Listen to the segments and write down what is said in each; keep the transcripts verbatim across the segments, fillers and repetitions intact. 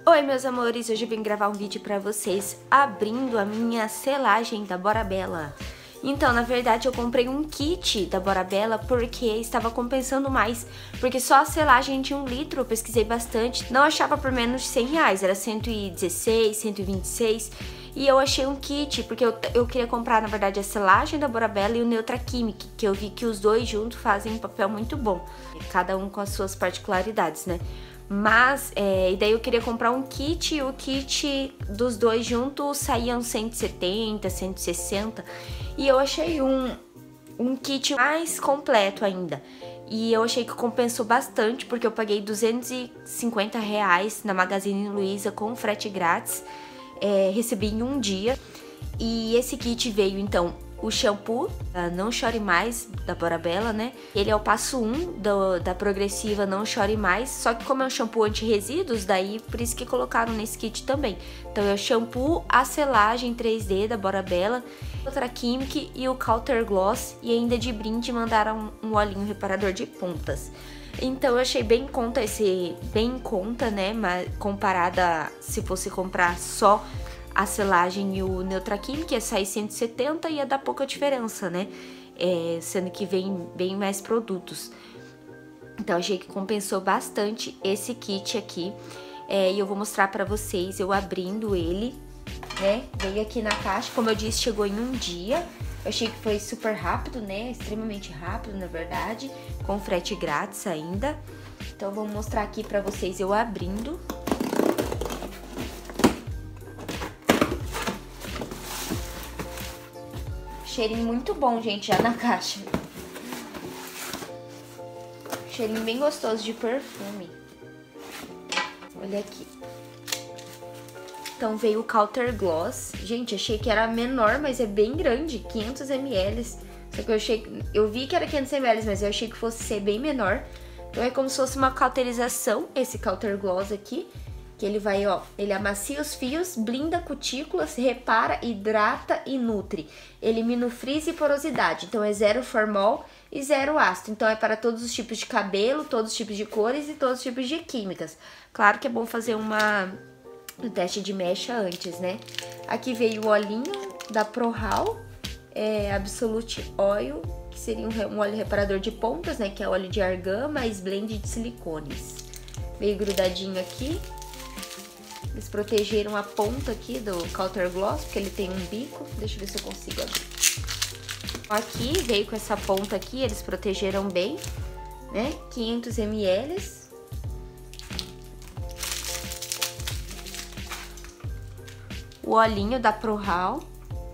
Oi meus amores, hoje eu vim gravar um vídeo pra vocês abrindo a minha selagem da Borabella. Então, na verdade, eu comprei um kit da Borabella porque estava compensando mais, porque só a selagem de um litro eu pesquisei bastante, não achava por menos de cem reais, era cento e dezesseis, cento e vinte e seis, e eu achei um kit, porque eu, eu queria comprar, na verdade, a selagem da Borabella e o Neutra Chimic, que eu vi que os dois juntos fazem um papel muito bom, cada um com as suas particularidades, né? Mas, é, e daí eu queria comprar um kit, e o kit dos dois juntos saíam cento e setenta, cento e sessenta, e eu achei um, um kit mais completo ainda. E eu achei que compensou bastante, porque eu paguei duzentos e cinquenta reais na Magazine Luiza com frete grátis, é, recebi em um dia. E esse kit veio, então, o shampoo, Não Chore Mais, da Borabella, né? Ele é o passo um do, da progressiva Não Chore Mais, só que como é um shampoo anti-resíduos, daí por isso que colocaram nesse kit também. Então é o shampoo, a selagem três D da Borabella, Neutra Chimic e o Counter Gloss, e ainda de brinde mandaram um olhinho reparador de pontas. Então eu achei bem em conta esse, bem em conta, né? Mas comparada se fosse comprar só a selagem e o Neutra Chimic, ia sair cento e setenta e ia dar pouca diferença, né? É, sendo que vem bem mais produtos. Então, achei que compensou bastante esse kit aqui. É, e eu vou mostrar pra vocês eu abrindo ele, né? Veio aqui na caixa, como eu disse, chegou em um dia. Eu achei que foi super rápido, né? Extremamente rápido, na verdade. Com frete grátis ainda. Então, eu vou mostrar aqui pra vocês eu abrindo. Cheirinho muito bom, gente, já na caixa. Cheirinho bem gostoso de perfume. Olha aqui. Então veio o Counter Gloss. Gente, achei que era menor, mas é bem grande, quinhentos mililitros. Só que eu achei, eu vi que era quinhentos mililitros, mas eu achei que fosse ser bem menor. Então é como se fosse uma cauterização, esse Counter Gloss aqui. Que ele vai, ó, ele amacia os fios, blinda cutículas, repara, hidrata e nutre. Elimina o frizz e porosidade. Então é zero formol e zero ácido. Então é para todos os tipos de cabelo, todos os tipos de cores e todos os tipos de químicas. Claro que é bom fazer uma, um teste de mecha antes, né? Aqui veio o olhinho da ProHaul, é, Absolute Oil, que seria um, um óleo reparador de pontas, né? Que é óleo de argan mais blend de silicones. Veio grudadinho aqui. Eles protegeram a ponta aqui do Counter Gloss, porque ele tem um bico. Deixa eu ver se eu consigo abrir. Aqui, veio com essa ponta aqui, eles protegeram bem, né? quinhentos mililitros. O olhinho da ProHaul.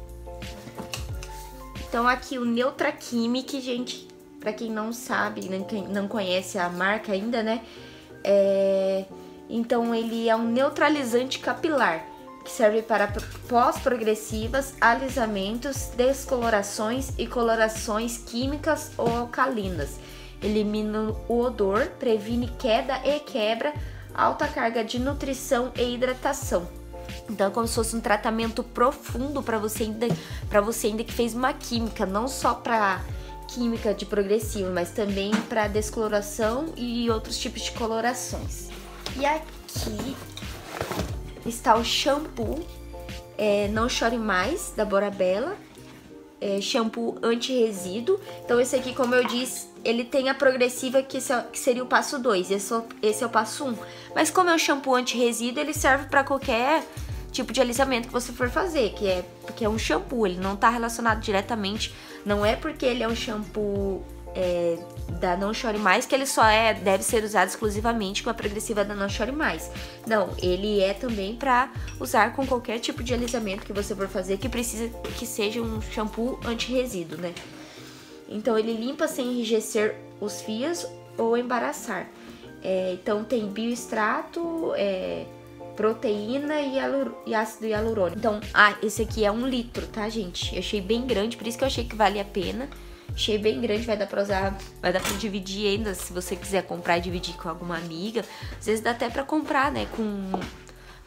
Então, aqui o Neutra Chimic, gente, pra quem não sabe, não conhece a marca ainda, né? É... Então, ele é um neutralizante capilar, que serve para pós-progressivas, alisamentos, descolorações e colorações químicas ou alcalinas. Elimina o odor, previne queda e quebra, alta carga de nutrição e hidratação. Então, é como se fosse um tratamento profundo para você ainda, para você ainda que fez uma química, não só para química de progressivo, mas também para descoloração e outros tipos de colorações. E aqui está o shampoo, é, Não Chore Mais, da Borabella, é, shampoo anti-resíduo. Então esse aqui, como eu disse, ele tem a progressiva que, esse é, que seria o passo dois, esse, esse é o passo um. Mas como é um shampoo anti-resíduo, ele serve para qualquer tipo de alisamento que você for fazer, que é, porque é um shampoo, ele não está relacionado diretamente, não é porque ele é um shampoo... É, da Não Chore Mais, que ele só é, deve ser usado exclusivamente com a progressiva da Não Chore Mais. Não, ele é também para usar com qualquer tipo de alisamento que você for fazer, que precisa que seja um shampoo anti-resíduo, né? Então, ele limpa sem enrijecer os fios ou embaraçar. É, então, tem bioextrato, é, proteína e, e ácido hialurônico. Então, ah, esse aqui é um litro, tá, gente? Eu achei bem grande, por isso que eu achei que vale a pena. Achei bem grande, vai dar pra usar, vai dar pra dividir ainda, se você quiser comprar e dividir com alguma amiga. Às vezes dá até pra comprar, né, com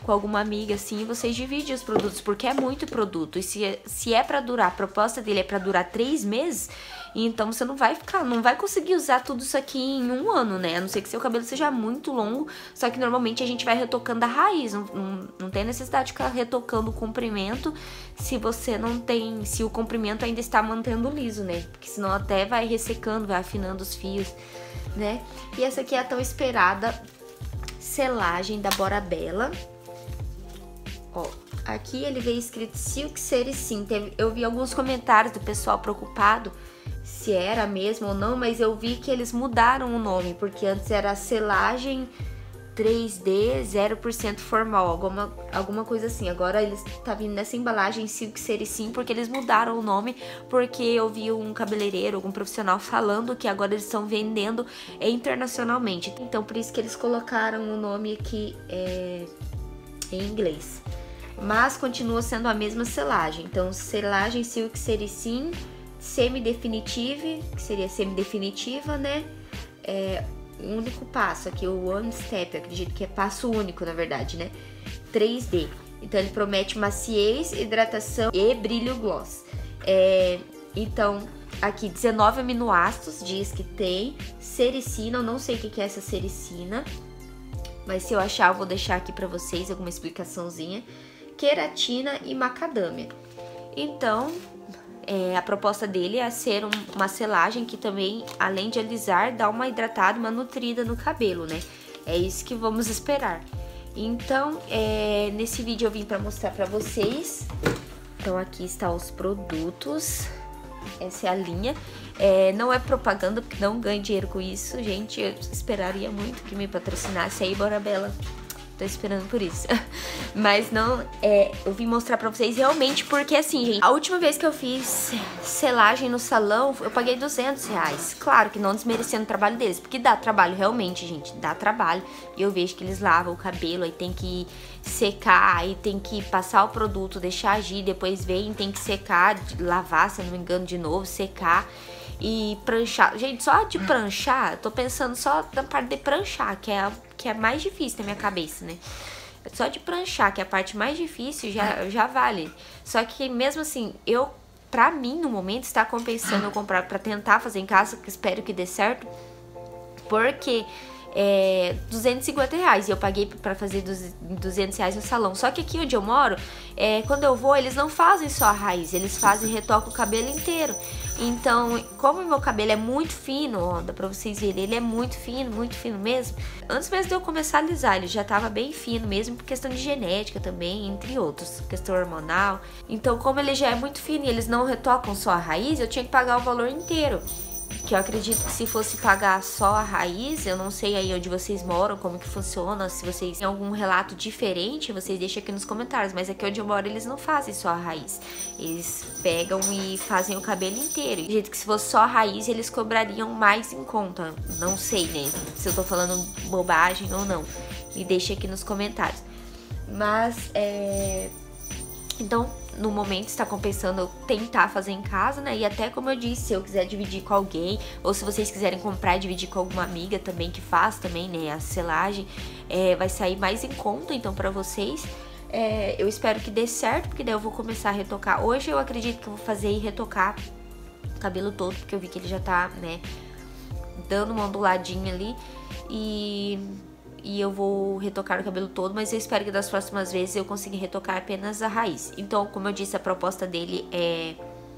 com alguma amiga, assim, vocês dividem os produtos, porque é muito produto. E se é, se é pra durar, a proposta dele é pra durar três meses, então você não vai ficar, não vai conseguir usar tudo isso aqui em um ano, né? A não ser que seu cabelo seja muito longo, só que normalmente a gente vai retocando a raiz, não, não, não tem necessidade de ficar retocando o comprimento se você não tem, se o comprimento ainda está mantendo liso, né? Porque senão até vai ressecando, vai afinando os fios, né? E essa aqui é a tão esperada selagem da Bora Bella. Ó, aqui ele veio escrito Silk Sericin. Eu vi alguns comentários do pessoal preocupado se era mesmo ou não, mas eu vi que eles mudaram o nome, porque antes era selagem três D zero por cento formal, alguma, alguma coisa assim. Agora eles tá vindo nessa embalagem Silk Sericin, porque eles mudaram o nome, porque eu vi um cabeleireiro, algum profissional falando que agora eles estão vendendo internacionalmente. Então por isso que eles colocaram o nome aqui é, em inglês. Mas continua sendo a mesma selagem. Então selagem Silk Sericin semi-definitive, que seria semi-definitiva, né? É, um único passo aqui, o one step, eu acredito que é passo único, na verdade, né? três D. Então ele promete maciez, hidratação e brilho gloss. É, então, aqui dezenove aminoácidos diz que tem. Sericina, eu não sei o que é essa sericina, mas se eu achar eu vou deixar aqui pra vocês alguma explicaçãozinha. Queratina e macadâmia. Então, É, a proposta dele é ser um, uma selagem que também, além de alisar, dá uma hidratada, uma nutrida no cabelo, né? É isso que vamos esperar. Então, é, nesse vídeo eu vim para mostrar para vocês. Então, aqui estão os produtos. Essa é a linha. É, não é propaganda, porque não ganho dinheiro com isso, gente. Eu esperaria muito que me patrocinasse aí, Bora Bella. Tô esperando por isso. Mas não, é, eu vim mostrar pra vocês realmente porque, assim, gente, a última vez que eu fiz selagem no salão, eu paguei duzentos reais. Claro que não desmerecendo o trabalho deles, porque dá trabalho realmente, gente, dá trabalho. E eu vejo que eles lavam o cabelo, aí tem que secar, aí tem que passar o produto, deixar agir, depois vem, tem que secar, lavar, se eu não me engano, de novo, secar e pranchar. Gente, só de pranchar, eu tô pensando só na parte de pranchar, que é a que é mais difícil na minha cabeça, né? Só de pranchar, que é a parte mais difícil, já, já vale. Só que mesmo assim, eu, pra mim, no momento, está compensando eu comprar pra tentar fazer em casa, que espero que dê certo, porque é duzentos e cinquenta reais e eu paguei pra fazer duzentos reais no salão. Só que aqui onde eu moro, é, quando eu vou, eles não fazem só a raiz, eles fazem retocam o cabelo inteiro. Então, como o meu cabelo é muito fino, ó, dá pra vocês verem, ele é muito fino, muito fino mesmo. Antes mesmo de eu começar a alisar, ele já tava bem fino mesmo, por questão de genética também, entre outros, questão hormonal. Então, como ele já é muito fino e eles não retocam só a raiz, eu tinha que pagar o valor inteiro. Que eu acredito que se fosse pagar só a raiz, eu não sei aí onde vocês moram, como que funciona, se vocês têm algum relato diferente, vocês deixam aqui nos comentários. Mas aqui onde eu moro, eles não fazem só a raiz. Eles pegam e fazem o cabelo inteiro. Do jeito que se fosse só a raiz, eles cobrariam mais em conta. Não sei, né, se eu tô falando bobagem ou não. Me deixa aqui nos comentários. Mas, é... Então, no momento está compensando eu tentar fazer em casa, né? E até como eu disse, se eu quiser dividir com alguém, ou se vocês quiserem comprar e dividir com alguma amiga também, que faz também, né, a selagem, é, vai sair mais em conta, então, pra vocês. É, eu espero que dê certo, porque daí eu vou começar a retocar. Hoje eu acredito que eu vou fazer e retocar o cabelo todo, porque eu vi que ele já tá, né, dando uma onduladinha ali. E... E eu vou retocar o cabelo todo, mas eu espero que das próximas vezes eu consiga retocar apenas a raiz. Então, como eu disse, a proposta dele é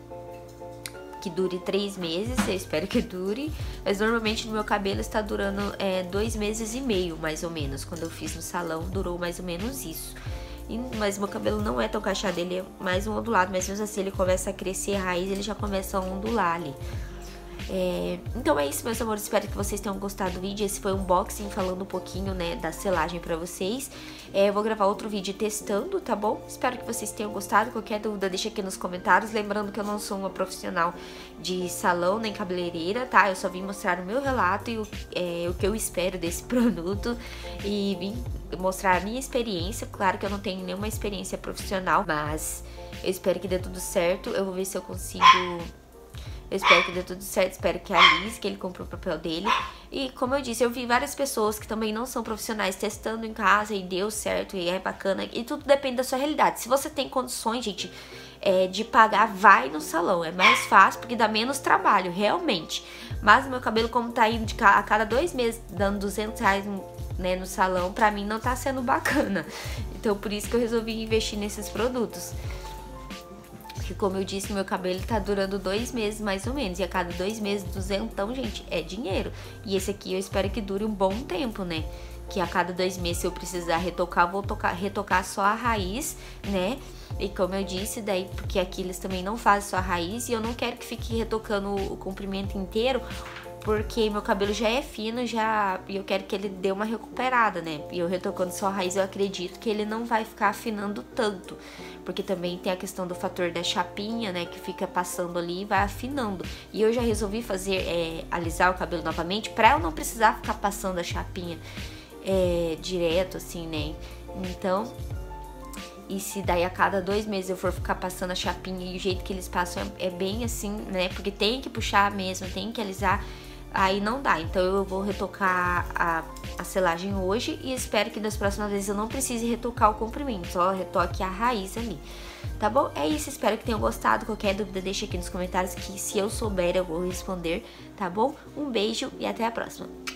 que dure três meses, eu espero que dure. Mas normalmente no meu cabelo está durando é, dois meses e meio, mais ou menos. Quando eu fiz no salão, durou mais ou menos isso. E, mas meu cabelo não é tão cacheado, ele é mais um ondulado. Mas mesmo assim, ele começa a crescer a raiz, ele já começa a ondular ali. É, então é isso, meus amores, espero que vocês tenham gostado do vídeo. Esse foi um unboxing falando um pouquinho, né, da selagem pra vocês. é, Eu vou gravar outro vídeo testando, tá bom? Espero que vocês tenham gostado. Qualquer dúvida deixa aqui nos comentários. Lembrando que eu não sou uma profissional de salão nem cabeleireira, tá? Eu só vim mostrar o meu relato e o, é, o que eu espero desse produto. E vim mostrar a minha experiência. Claro que eu não tenho nenhuma experiência profissional, mas eu espero que dê tudo certo. Eu vou ver se eu consigo... Eu espero que dê tudo certo, espero que a Liz, que ele comprou o papel dele. E como eu disse, eu vi várias pessoas que também não são profissionais testando em casa e deu certo e é bacana. E tudo depende da sua realidade. Se você tem condições, gente, é, de pagar, vai no salão. É mais fácil porque dá menos trabalho, realmente. Mas meu cabelo, como tá indo de ca a cada dois meses, dando duzentos reais, né, no salão, pra mim não tá sendo bacana. Então por isso que eu resolvi investir nesses produtos. Porque como eu disse, meu cabelo tá durando dois meses mais ou menos. E a cada dois meses, duzentão, gente, é dinheiro. E esse aqui eu espero que dure um bom tempo, né? Que a cada dois meses, se eu precisar retocar, eu vou tocar, retocar só a raiz, né? E como eu disse, daí, porque aqui eles também não fazem só a raiz. E eu não quero que fique retocando o comprimento inteiro, porque meu cabelo já é fino, já, e eu quero que ele dê uma recuperada, né? E eu retocando só a raiz, eu acredito que ele não vai ficar afinando tanto. Porque também tem a questão do fator da chapinha, né? Que fica passando ali e vai afinando. E eu já resolvi fazer, é, alisar o cabelo novamente, pra eu não precisar ficar passando a chapinha é, direto, assim, né? Então... E se daí a cada dois meses eu for ficar passando a chapinha e o jeito que eles passam é, é bem assim, né? Porque tem que puxar mesmo, tem que alisar, aí não dá. Então eu vou retocar a, a selagem hoje e espero que das próximas vezes eu não precise retocar o comprimento, só retoque a raiz ali. Tá bom? É isso, espero que tenham gostado. Qualquer dúvida deixa aqui nos comentários que se eu souber eu vou responder, tá bom? Um beijo e até a próxima.